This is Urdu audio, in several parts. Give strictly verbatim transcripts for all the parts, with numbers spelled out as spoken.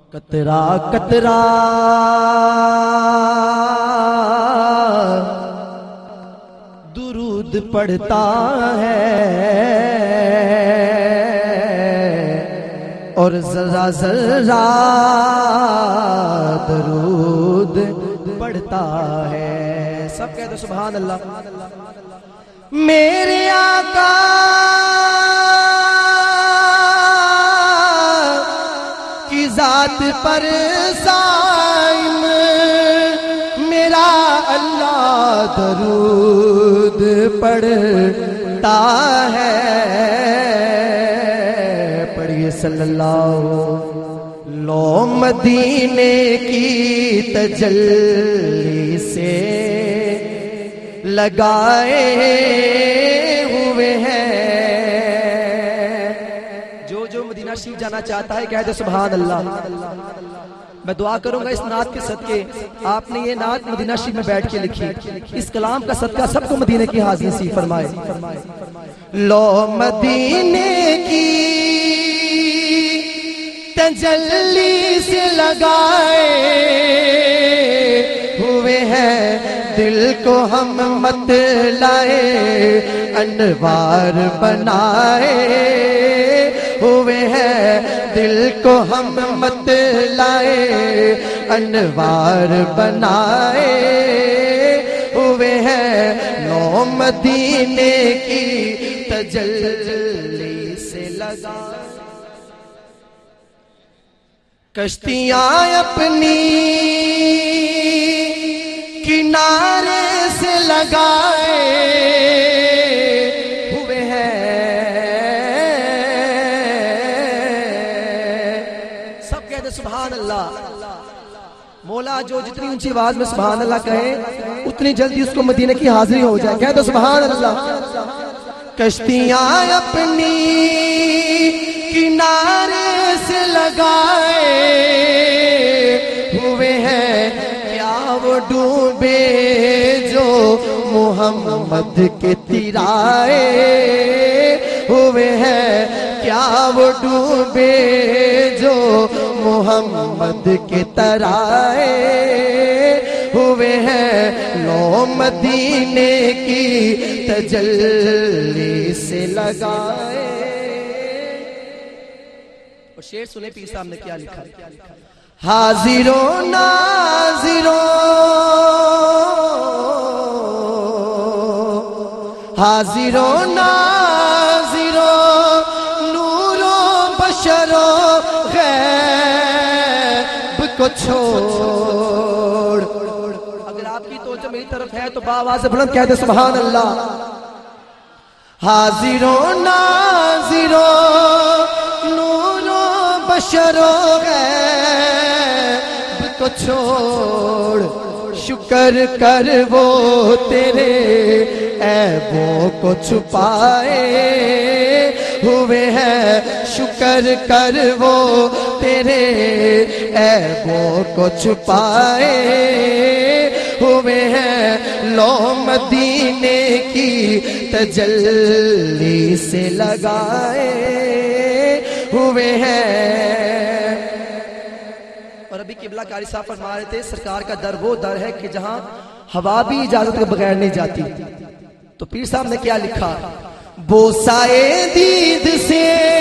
قطرہ قطرہ درود پڑھتا ہے اور ذرا ذرا درود پڑھتا ہے. سب کہتے ہیں سبحان اللہ. میرے آقا کی ذات پر سائم میرا اللہ درود پڑھتا ہے. پڑھیے صلی اللہ. لو مدینے کی تجلی سے لگائے ہوئے ہیں. جو جو مدینہ شریف جانا چاہتا ہے کہتے سبحان اللہ. میں دعا کروں گا اس نعت کے صدقے آپ نے یہ نعت مدینہ شریف میں بیٹھ کے لکھی. اس کلام کا صدقہ سب کو مدینے کی حاضری نصیب فرمائے. لو مدینے کی تجلی سے لگائے ہوئے ہیں دل کو ہم مت لائے انوار بنائے ہوئے ہیں دل کو ہم مت لائے انوار بنائے ہوئے ہیں. لو مدینے کی تجلی سے لگائے کشتیاں اپنی کنارے سے لگائے ہوئے ہیں. سب کہتے سبحان اللہ. مولا جو جتنی اونچی آواز میں سبحان اللہ کہے اتنی جلدی اس کو مدینے کی حاضری ہو جائے. کہتے سبحان اللہ. کشتیاں اپنی کنارے سے لگائے ہوئے ہیں کیا وہ ڈوبے جو محمد کے تیرائے ہوئے ہیں کیا وہ ڈوبے جو محمد کے ترائے ہوئے ہیں. لو مدینے کی تجلی سے لگائے. اور شعر سنے پیر صاحب نے کیا لکھا. حاضروں ناظروں حاضروں ناظروں نوروں بشروں غیب کو چھوڑ. اگر آپ کی توجہ میری طرف ہے تو باآواز بلند کہہ دے سبحان اللہ. حاضروں ناظروں بشروں غیب کو چھوڑ شکر کر وہ تیرے عیبوں کو چھپائے ہوئے ہیں. شکر کر وہ تیرے عیبوں کو چھپائے ہوئے ہیں. لو مدینے کی تجلی سے لگائے ہوئے ہیں. اور ابھی قبلہ قاری صاحب فرما رہے تھے سرکار کا در وہ در ہے کہ جہاں ہوا بھی اجازت کے بغیر نہیں جاتی. تو پیر صاحب نے کیا لکھا. بوسائے دید سے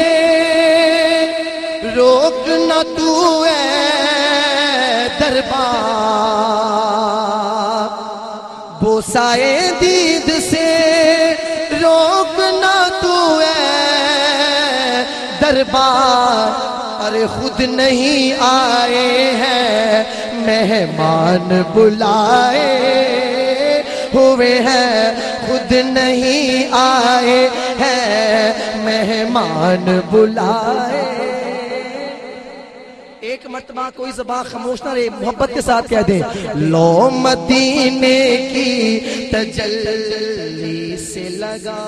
روک نہ تو اے دربار. بوسائے دید سے روک نہ تو اے دربار. ارے خود نہیں آئے ہیں مہمان بلائے ہوئے ہیں. خود نہیں آئے ہیں مہمان بلائے. ایک مرتبہ کوئی زبان خاموش نہ رہے محبت کے ساتھ کہہ دیں. لو مدینے کی تجلی سے لگا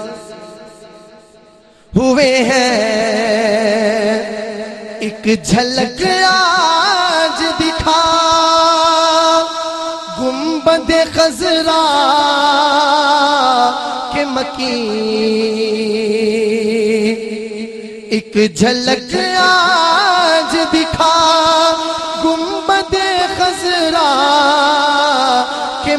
ہوئے ہیں ایک جھلک آج دکھا گنبد خضرا کے مکین. ایک جھلک آج دکھا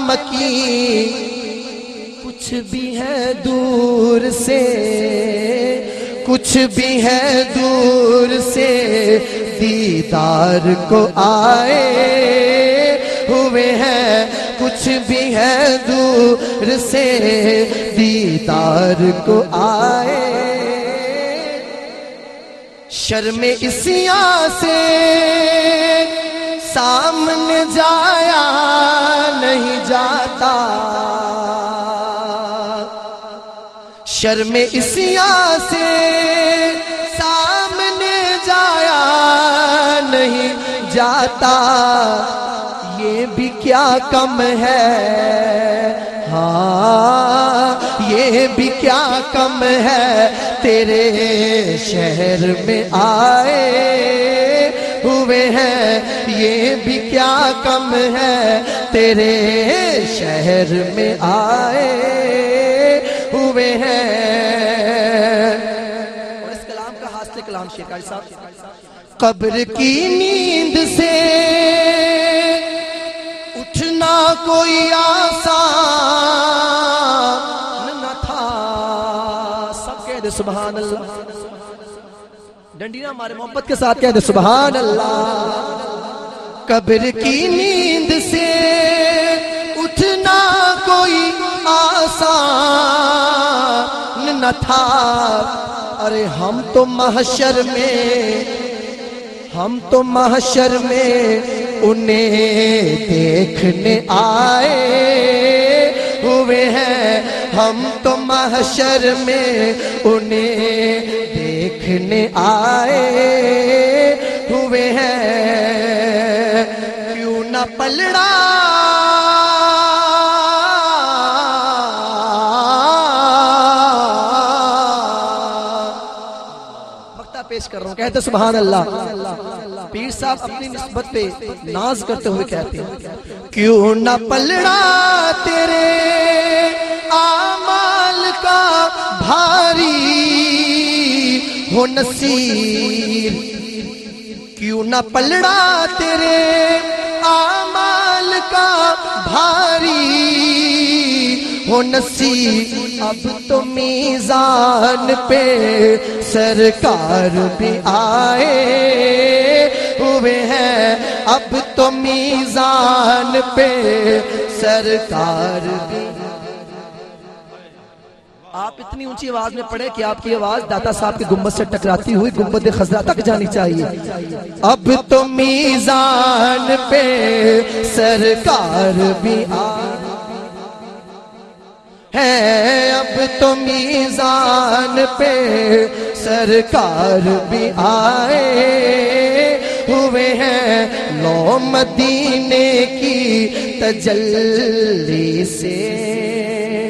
مکی کچھ بھی ہے دور سے، کچھ بھی ہے دور سے دیدار کو آئے ہوئے ہیں، کچھ بھی ہے دور سے دیدار کو آئے۔ شرم اسیاں سے سامنے جایا نہیں جاتا، شرم اسیاں سے سامنے جایا نہیں جاتا، یہ بھی کیا کم ہے، ہاں یہ بھی کیا کم ہے تیرے شہر میں آئے ہوئے ہیں، یہ بھی کیا کم ہے تیرے شہر میں آئے ہوئے ہیں۔ اور اس کلام کا حاصل کلام شیخ صاحب، قبر کی نیند سے اٹھنا کوئی آسان نہ تھا، سب کہہ دے سبحان اللہ، ڈنڈی نہ ہمارے محبت کے ساتھ کہہ دے سبحان اللہ۔ قبر کی نیند سے اٹھنا کوئی آسان نہ تھا، ارے ہم تو محشر میں، ہم تو محشر میں انہیں دیکھنے آئے ہوئے ہیں، ہم تو محشر میں انہیں دیکھنے آئے ہوئے ہیں، کیوں نہ پلڑا پیش کر رہا ہوں، کہتے سبحان اللہ۔ پیر صاحب اپنی نسبت پہ ناز کرتے ہوئے کہتے ہیں، کیوں نہ پلڑا تیرے اعمال کا بھاری ہو نصیر، کیوں نہ پلڑا تیرے اعمال کا بھاری ہو نصیر، اب تو میزان پہ سرکار بھی آئے ہوئے ہیں، اب تو میزان پہ سرکار بھی۔ آپ اتنی اونچی آواز میں پڑھیں کہ آپ کی آواز داتا صاحب کی گنبد سے ٹکراتی ہوئی گنبد خضرا تک جانی چاہیے۔ اب تو میزان پہ سرکار بھی آئے ہے، اب تو میزان پہ سرکار بھی آئے ہوئے ہیں، لو مدینے کی تجلی سے